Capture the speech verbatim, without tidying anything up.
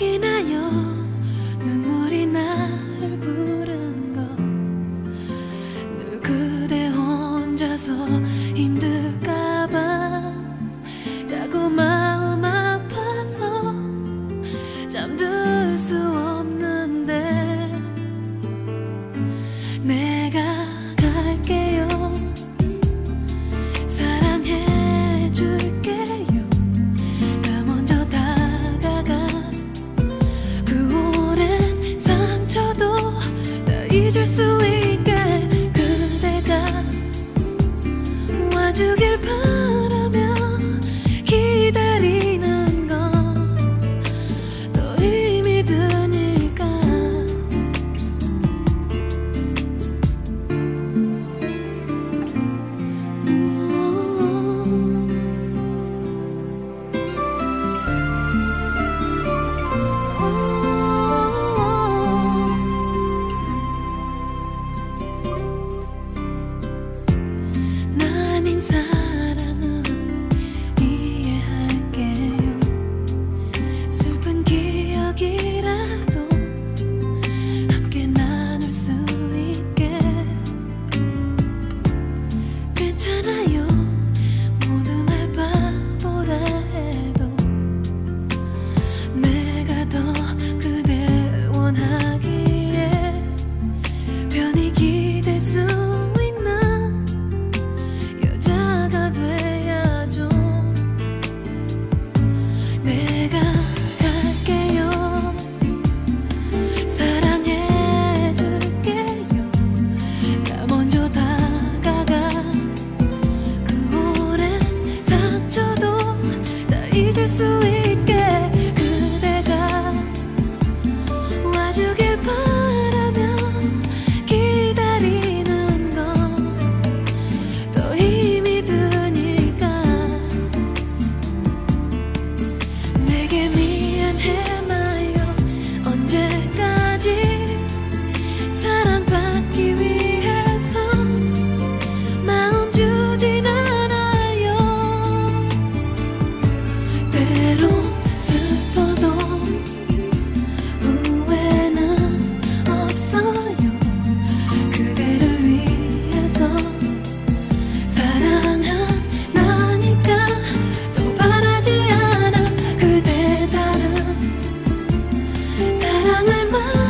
기나요 눈물이 나를 부른 거 늘 그대 혼자서 힘들까봐 자꾸 마음 아파서 잠들 수 없는데 내가 갈게요 사랑해 줄게요 나 먼저 다가가 그 오랜 상처도 다 잊을 수 있게 그대가 와주길 바라며 기다리는 건 더 힘이 드니까 사랑은 이해할게요 슬픈 기억이라도 함께 나눌 수 있게 괜찮아요 모두 날 바보라 해도 내가 더 그댈 원하기에 편히 기댈 수 내가 갈게요 사랑해 줄게요 나 먼저 다가가 그 오랜 상처도 다 잊을 수 있게 그대가 와주길 바라며 기다리는 건 더 힘이 드니까 내게 미안해마요 언제까지 사랑받기 위해서 마음 주진 않아요 때론 슬퍼도 후회는 없어요 그대를 위해서 사랑한다니까 더 바라지 않아 그대 다른 사랑을 말